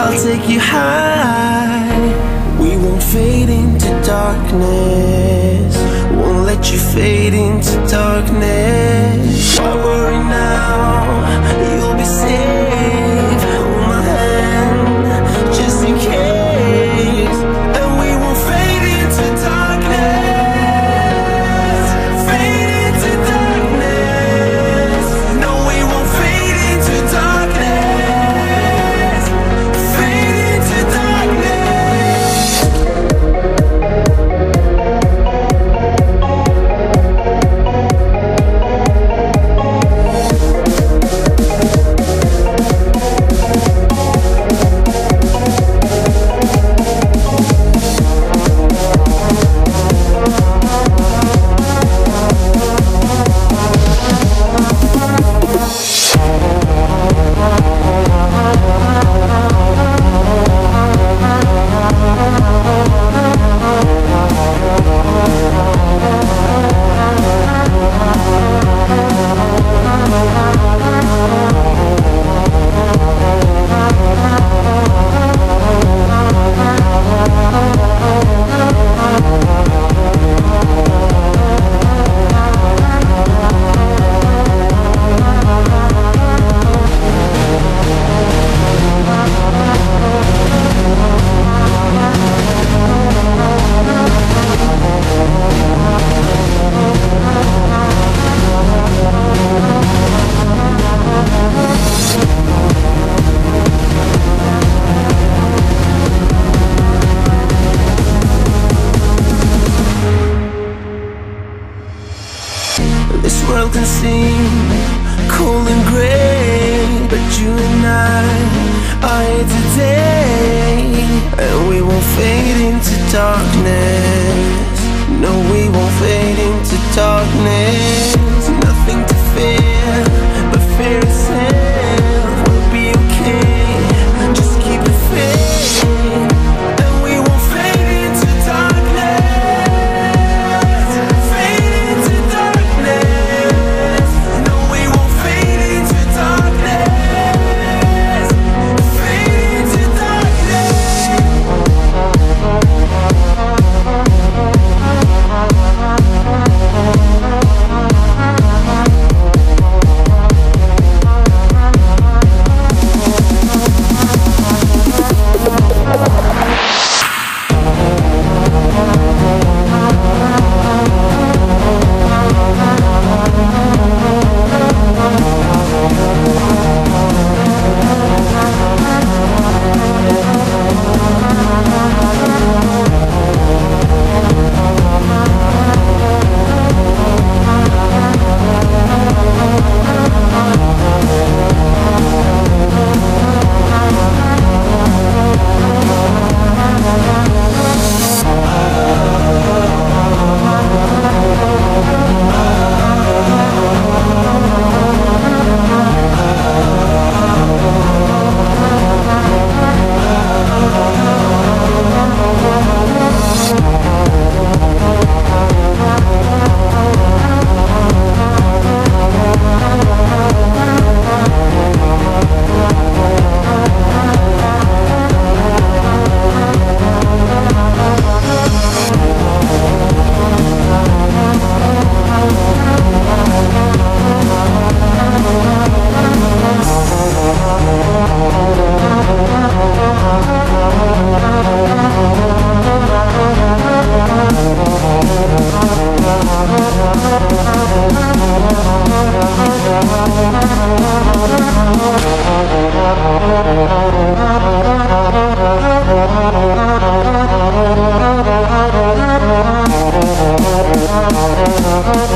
I'll take you high. We won't fade into darkness, won't let you fade into darkness. Why worry now? You'll be safe. Hold my hand, just in case. And we won't fade into darkness, fade into darkness. No, we won't fade into darkness, fade into darkness. This world can seem cold and gray, but you and I are here today. And we won't fade into darkness. No, we won't fade into darkness. Nothing to fear but fear itself. We'll be okay, just keep the faith. And we won't fade into darkness, fade into darkness. No, we won't fade into darkness, fade into darkness.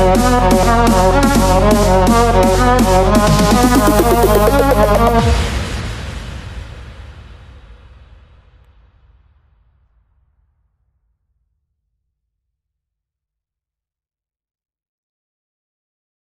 Thank you.